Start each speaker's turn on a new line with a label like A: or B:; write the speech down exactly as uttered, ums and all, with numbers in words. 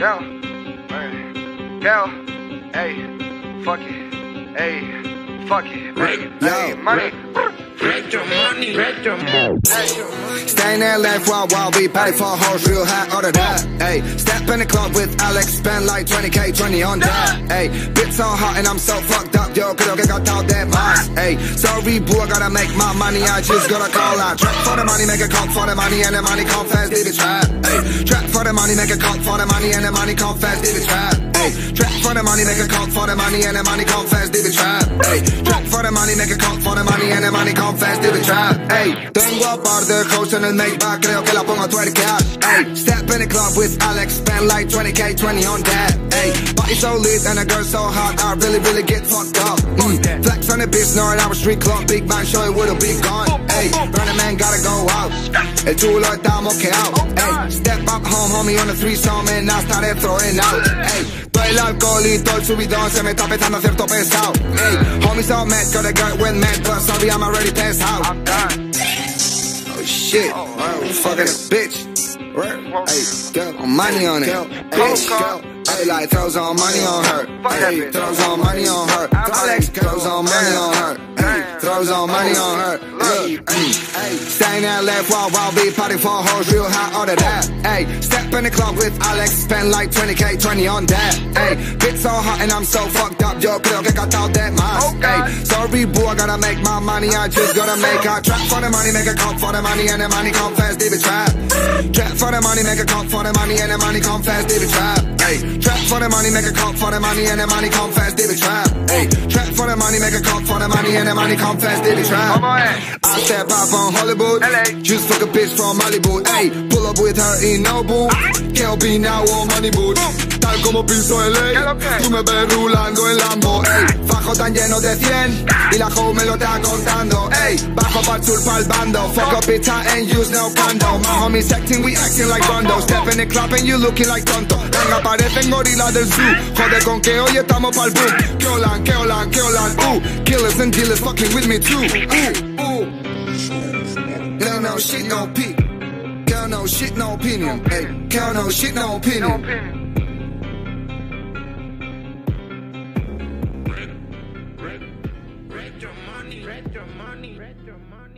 A: Yeah, man. Yeah, hey, fuck it, hey, fuck it, hey, hey, money. Red your money, red your money.
B: Stay in L A for a while, we party for hoes, real high order that. Hey, step in the club with Alex, spend like twenty K, twenty on that. Hey, bitch so hot and I'm so fucked up, yo, creo que got that más. Hey, sorry boo, I gotta make my money, I just gotta call out. Trap for the money, make a call for the money, and the money come fast, leave it trap. Hey, trap for the money, make a call for the money, and the money come fast, leave it trap. Hey, trap for the money, make a call for the money, and the money come fast, leave it trap. Hey, trap for the money, make a call for the money, and the money come fast, leave it trap. Hey, tengo a par de hoes en el Maybach, creo que la pongo a twerkear. Hey, step in the club with Alex, spend like twenty K, twenty on that. Hey, body so lit and a girl so hot, I really, really get fucked up. Mm. Flex on the bitch, knowing I'm a street club, big man, show it with a big gun. Hey, running man gotta go out. El chulo está moqueado. Hey, step up home, homie, on the threesome, and I started throwing out. Hey, todo el alcohol y todo el subidón se me está pesando cierto pesado. Hey, homie so mad, got a girl with mad, but sorry, I'm already passed out.
A: I'm done.
B: Oh shit, oh, fucking a bitch. Hey, girl, money on it. Hey, girl, hey, like throws on money on her. Hey, throws on money on her. Alex throws on money on her. Hey, throws on money on her. Hey, hey, stay in L A for a while, be party for hoes, real high order that. Hey, step in the club with Alex, spend like twenty K, twenty on that. Hey, bitch so hot and I'm so fucked up, yo, creo que got out that más. Hey, sorry boo, I gotta make my money, I just gotta make a trap for the money, make a call for the money, and the money come fast, leave it trap. Trap for the money, make a call for the money, and the money come fast, leave it trap. Hey, trap for the money, make a call for the money, and the money come fast, leave it trap. Hey, trap for the money, make a call for the money, and the money come fast, leave it trap. I step up on Hollywood,
A: L A.
B: just fuck a bitch from Malibu. Hey, pull up with her in Nobu, K B now on money boot. Tal como piso el ley, tú me ves rulando en Lambo. Ey, fajo tan lleno de cien y la hoe me lo está contando. Ey, bajo pa'l sur pa'l bando, fuck up it and use no condo. My homies acting, we acting like Rondo. Step in the club and you looking like tonto. Venga, parecen gorilas del zoo. Joder con que hoy estamos pa'l boom. Que olan, que olan, que olan, ooh. Killers and dealers fucking with me too. Ooh, ooh. Girl, no shit, no peep. Girl, no shit, no opinion. Hey, girl, no shit, no opinion.
A: Red your money, red your money, red your money.